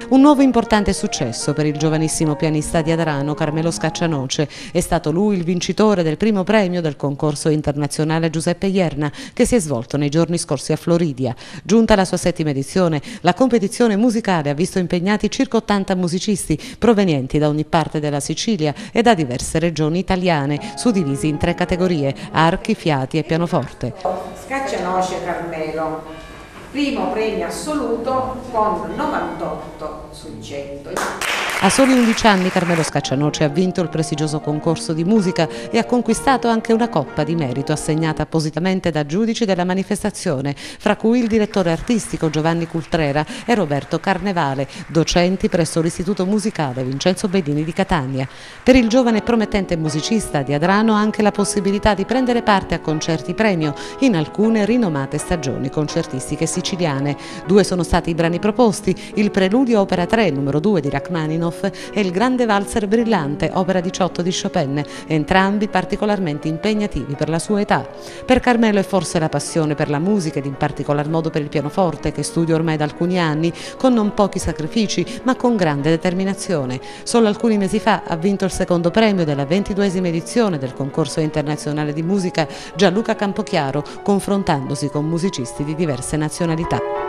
Un nuovo importante successo per il giovanissimo pianista di Adrano, Carmelo Scaccianoce. È stato lui il vincitore del primo premio del concorso internazionale Giuseppe Ierna, che si è svolto nei giorni scorsi a Floridia. Giunta alla sua 7ª edizione, la competizione musicale ha visto impegnati circa 80 musicisti provenienti da ogni parte della Sicilia e da diverse regioni italiane, suddivisi in 3 categorie: archi, fiati e pianoforte. Scaccianoce Carmelo, primo premio assoluto con 98 su 100. A soli 11 anni Carmelo Scaccianoce ha vinto il prestigioso concorso di musica e ha conquistato anche una coppa di merito assegnata appositamente da giudici della manifestazione, fra cui il direttore artistico Giovanni Cultrera e Roberto Carnevale, docenti presso l'Istituto Musicale Vincenzo Bellini di Catania. Per il giovane e promettente musicista di Adrano anche la possibilità di prendere parte a concerti premio in alcune rinomate stagioni concertistiche siciliane. 2 sono stati i brani proposti: il Preludio opera 3 numero 2 di Rachmaninoff e il Grande Valzer Brillante opera 18 di Chopin, entrambi particolarmente impegnativi per la sua età. Per Carmelo è forse la passione per la musica ed in particolar modo per il pianoforte, che studia ormai da alcuni anni con non pochi sacrifici ma con grande determinazione. Solo alcuni mesi fa ha vinto il 2° premio della 22ª edizione del concorso internazionale di musica Gianluca Campochiaro, confrontandosi con musicisti di diverse nazionalità.